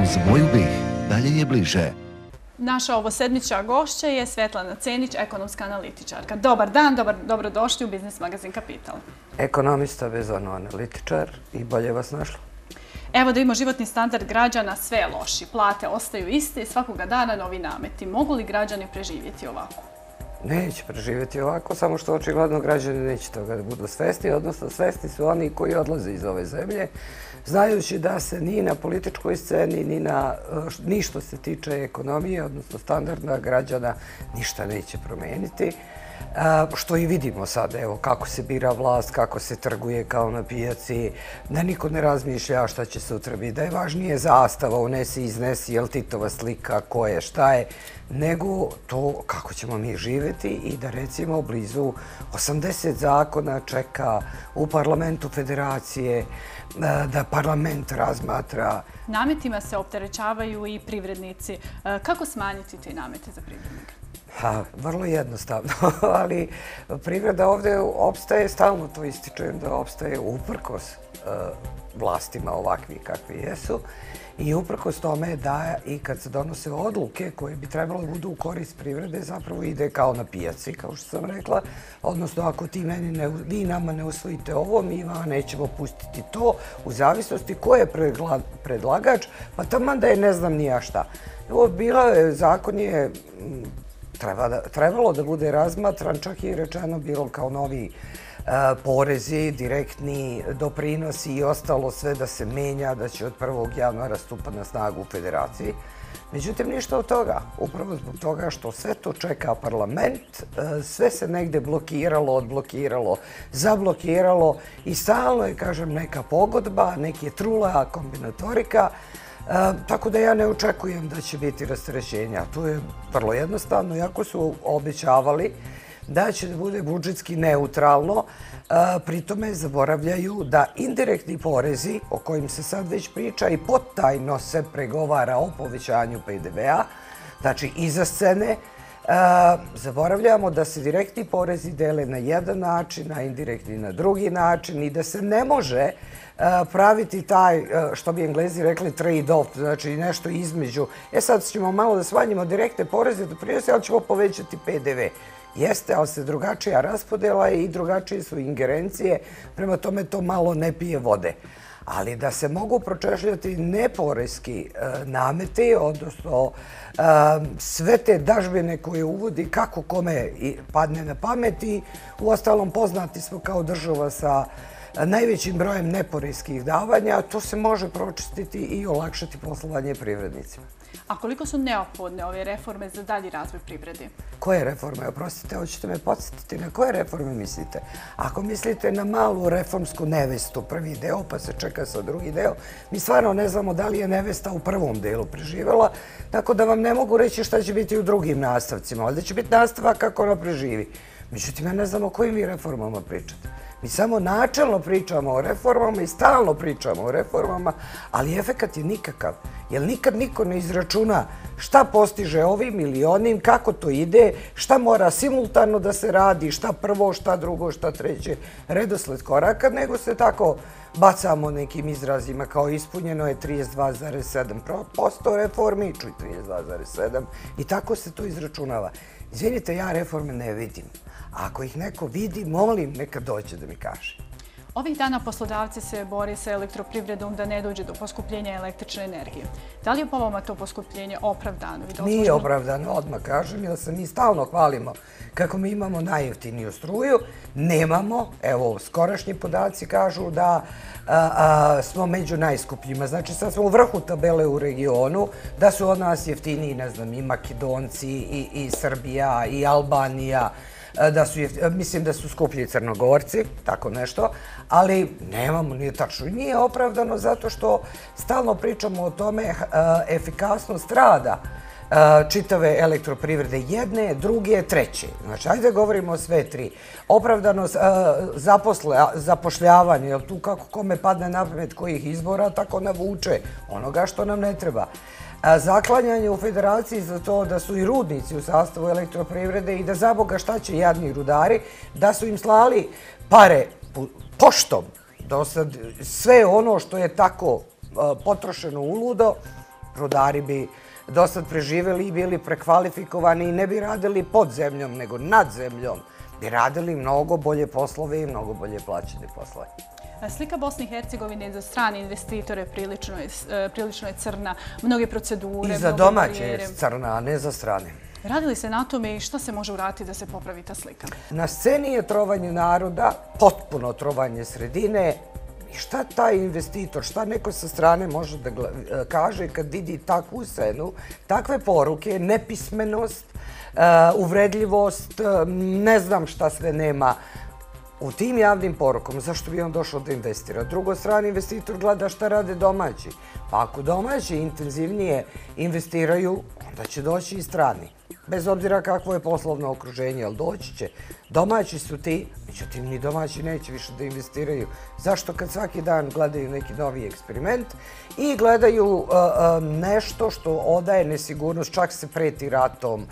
uz moju bih, dalje je bliže. Naša ovosedmića gošća je Svetlana Cenić, ekonomska analitičarka. Dobar dan, dobrodošli u Biznis magazin Kapital. Ekonomista vezano analitičar i bolje vas našlo. Evo da imamo životni standard građana, sve je loši. Plate ostaju iste i svakoga dana novi nameti. Mogu li građani preživjeti ovako? Neće preživjeti ovako, samo što očigledno građani neće toga da budu svesni, odnosno svesni su oni koji odlaze iz ove zemlje, znajući da se ni na političkoj sceni, ni što se tiče ekonomije, odnosno standarda građana, ništa neće promeniti. Što i vidimo sad, evo, kako se bira vlast, kako se trguje kao na pijaci, da niko ne razmišlja šta će sutra biti, da je važnije zastava, unesi, iznesi, jel Titova slika, ko je, šta je, nego to kako ćemo mi živjeti i da recimo blizu 80 zakona čeka u parlamentu federacije, da parlament razmatra. Nametima se opterećavaju i privrednici. Kako smanjiti te namete za privrednike? Vrlo jednostavno, ali privreda ovdje opstaje, stalno to ističem, da opstaje uprkos vlastima ovakvi kakvi jesu i uprkos tome da i kad se donose odluke koje bi trebalo da budu u korist privrede, zapravo ide kao na pijaci, kao što sam rekla, odnosno ako vi nama ne usvojite ovo, mi vam nećemo pustiti to, u zavisnosti ko je predlagač, pa taman da je ne znam ni ja šta. Zakon je trebalo da bude razmatran, čak je rečeno bilo kao novi porezi, direktni doprinosi i ostalo sve da se menja, da će od 1. januara stupa na snagu u federaciji. Međutim, ništa od toga. Upravo zbog toga što sve to čeka parlament, sve se negde blokiralo, odblokiralo, zablokiralo i stalno je, kažem, neka pogodba, neki trula, kombinatorika. Tako da ja ne očekujem da će biti rasterećenja. To je vrlo jednostavno, iako su obećavali da će da bude budžetski neutralno, pri tome zaboravljaju da indirektni porezi, o kojim se sad već priča i potajno se pregovara o povećanju PDV-a, znači iza scene, zaboravljamo da se direktni porezi dele na jedan način, a indirektni na drugi način i da se ne može praviti taj, što bi Englezi rekli, trade-off, znači nešto između. Sad ćemo malo da smanjimo direktne poreze, ali ćemo povećati PDV. Jeste, ali se drugačija raspodela i drugačije su ingerencije, prema tome to malo ne pije vode. Ali da se mogu pročešljati neporezki nameti, odnosno sve te dažbine koje uvodi kako kome padne na pamet i uostalom poznati smo kao država sa najvećim brojem neporeskih davanja, to se može pročistiti i olakšati poslovanje privrednicima. A koliko su neophodne ove reforme za dalji razvoj privrede? Koje reforme? Oprostite, hoćete me podsjetiti na koje reforme mislite? Ako mislite na malu reformsku nevestu, prvi deo, pa se čeka sa drugi deo, mi stvarno ne znamo da li je nevesta u prvom delu preživjela, tako da vam ne mogu reći šta će biti u drugim nastavcima, ali da će biti nastavak kako ona preživi. Međutim, ja ne znam o kojim vi reformama pričate. Mi samo načelno pričamo o reformama i stalno pričamo o reformama, ali efekat je nikakav. Jer nikad niko ne izračuna šta postiže ovim ili onim, kako to ide, šta mora simultano da se radi, šta prvo, šta drugo, šta treće, redosled koraka, nego se tako bacamo nekim izrazima kao ispunjeno je 32,7% reformi, čuj 32,7% i tako se to izračunava. Izvinite, ja reforme ne vidim. Ako ih neko vidi, molim, neka dođe da mi kaže. Ovih dana poslodavci se bore sa elektroprivredom da ne dođe do poskupljenja električne energije. Da li je po vama to poskupljenje opravdano? Nije opravdano, odmah kažem, jer se mi stalno hvalimo kako mi imamo najjeftiniju struju. Nemamo, evo, skorašnji podaci kažu da smo među najskupljima. Znači, sad smo u vrhu tabele u regionu, da su od nas jeftiniji, ne znam, i Makedonci, i Srbija, i Albanija, mislim da su skuplji Crnogorci, tako nešto, ali nemamo, nije tačno. Nije opravdano zato što stalno pričamo o tome efikasnost rada čitave elektroprivrede, jedne, druge, treće. Znači, ajde govorimo o sve tri. Opravdanost zapošljavanja, jer tu kako kome padne na pamet kojih izbora, tako navuče onoga što nam ne treba. Zaklanjanje u federaciji za to da su i rudnici u sastavu elektroprivrede i da za Boga šta će jadni rudari, da su im slali pare poštom, do sad sve ono što je tako potrošeno uludo, rudari bi dosad preživjeli i bili prekvalifikovani i ne bi radili pod zemljom, nego nad zemljom. Bi radili mnogo bolje poslove i mnogo bolje plaćene poslove. Slika Bosne i Hercegovine za strane investitore prilično je crna. Mnoge procedure, I za domaće je crna, a ne za strane. Radi li se na tome i šta se može uraditi da se popravi ta slika? Na sceni je trovanje naroda, potpuno trovanje sredine. I šta taj investitor, šta neko sa strane može da kaže kad vidi takvu scenu, takve poruke, nepismenost, uvredljivost, ne znam šta sve nema u tim javnim porukom, zašto bi on došao da investira? Drugo strane, investitor gleda šta rade domaći. Pa ako domaći intenzivnije investiraju, onda će doći i strani. Bez obzira kakvo je poslovno okruženje, ali doći će. Domaći su ti, međutim ni domaći neće više da investiraju. Zašto kad svaki dan gledaju neki novi eksperiment i gledaju nešto što odaje nesigurnost, čak se preti ratom,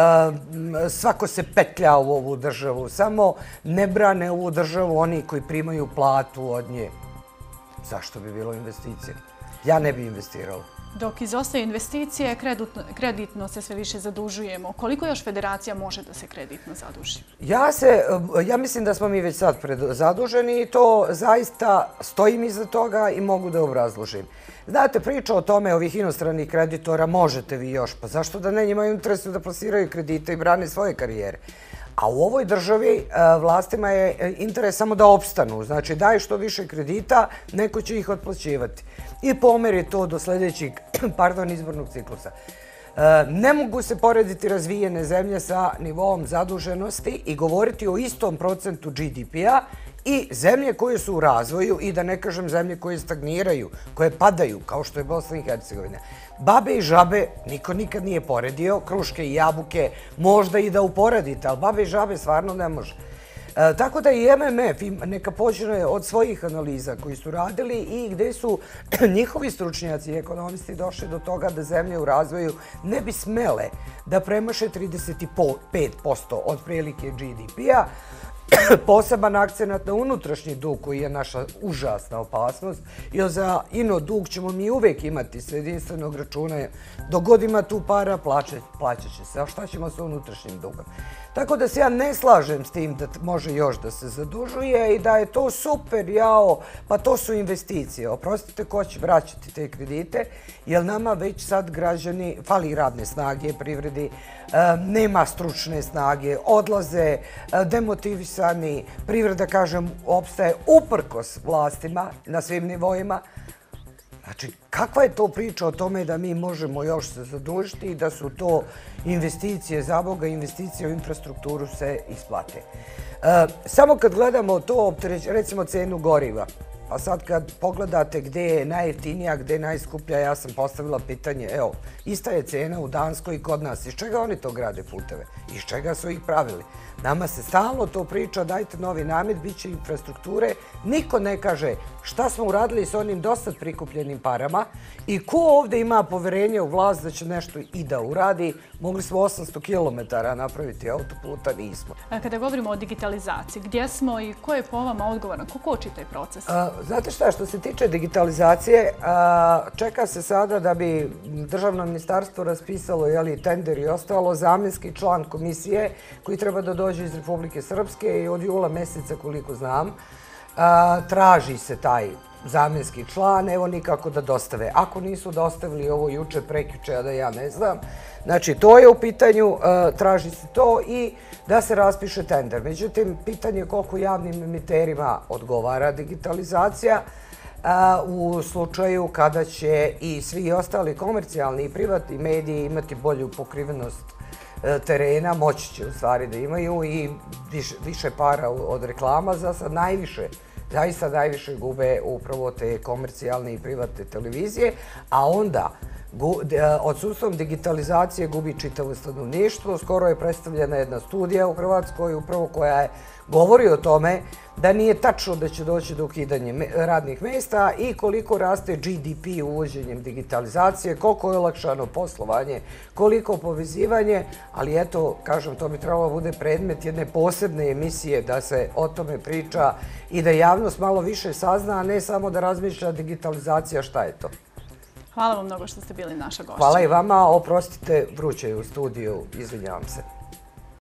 svako se petlja u ovu državu, samo ne brane ovu državu oni koji primaju platu od nje. Zašto bi bilo investicije? Ja ne bi investirao. Dok izostaju investicije, kreditno se sve više zadužujemo. Koliko još federacija može da se kreditno zaduži? Ja mislim da smo mi već sad zaduženi i to zaista stojim iza toga i mogu da obrazložim. Znate, priča o tome ovih inostranih kreditora možete vi još, pa zašto da ne, njima imaju interesu da plasiraju kredite i brane svoje karijere. A u ovoj državi vlastima je interes samo da opstanu. Znači, daj što više kredita, neko će ih otplaćivati. I pomeri to do sljedećeg izbornog ciklusa. Ne mogu se porediti razvijene zemlje sa nivoom zaduženosti i govoriti o istom procentu GDP-a i zemlje koje su u razvoju i da ne kažem zemlje koje stagniraju, koje padaju, kao što je Bosna i Hercegovina. Babe i žabe niko nikad nije poredio, kruške i jabuke možda i da uporedite, ali babe i žabe stvarno ne može. Tako da i MMF neka počne od svojih analiza koji su radili i gde su njihovi stručnjaci i ekonomisti došli do toga da zemlje u razvoju ne bi smele da premaše 35% od prilike GDP-a, poseban akcenat na unutrašnji dug koji je naša užasna opasnost, jer za ino dug ćemo mi uvek imati s jedinstvenog računa. Dok god ima tu para, plaćat će se. A šta ćemo sa unutrašnjim dugom? Tako da se ja ne slažem s tim da može još da se zadužuje i da je to super, jao, pa to su investicije. Oprostite, ko će vraćati te kredite, jer nama već sad građani, fali radne snage, privredi, nema stručne snage, odlaze, demotivisani, privreda, kažem, opstaje uprkos vlastima na svim nivoima. Znači, kakva je to priča o tome da mi možemo još se zadužiti i da su to investicije, za Boga, investicije u infrastrukturu se isplate. Samo kad gledamo to, recimo cenu goriva, pa sad kad pogledate gde je najjeftinija, gde je najskuplja, ja sam postavila pitanje, evo, ista je cena u Danskoj i kod nas. Iz čega oni to grade puteve? Iz čega su ih pravili? Nama se stalno to priča, dajte novi namet, bit će infrastrukture. Niko ne kaže šta smo uradili s onim dosad prikupljenim parama i ko ovde ima poverenje u vlast da će nešto i da uradi. Mogli smo 800 km napraviti autoputa, nismo. Kada govorimo o digitalizaciji, gdje smo i ko je po vama odgovoran? Ko koči taj proces? Znate šta, što se tiče digitalizacije, čeka se sada da bi državno ministarstvo raspisalo tender i ostalo, zamenski član komisije koji treba da dođe iz Republike Srpske i od jula meseca, koliko znam, traži se taj zamenski član, evo nikako da dostave. Ako nisu dostavili ovo juče, prekjuče, a da ja ne znam, znači to je u pitanju, traži se to i da se raspiše tender. Međutim, pitanje je koliko javnim emiterima odgovara digitalizacija u slučaju kada će i svi ostali komercijalni i privatni mediji imati bolju pokrivenost terena, moći će u stvari da imaju i više para od reklama. Za sad zaista najviše gube upravo te komercijalne i privatne televizije, a onda odsustvom digitalizacije gubi čitavo stanovništvo. Skoro je predstavljena jedna studija u Hrvatskoj upravo koja govori o tome da nije tačno da će doći do ukidanja radnih mesta i koliko raste GDP uvođenjem digitalizacije, koliko je olakšano poslovanje, koliko povezivanje, ali eto, kažem, to bi trebalo bude predmet jedne posebne emisije da se o tome priča i da javnost malo više sazna, a ne samo da razmišlja digitalizacija šta je to. Hvala vam mnogo što ste bili naša gošća. Hvala i vama, oprostite, vruće je u studiju, izvinjavam se.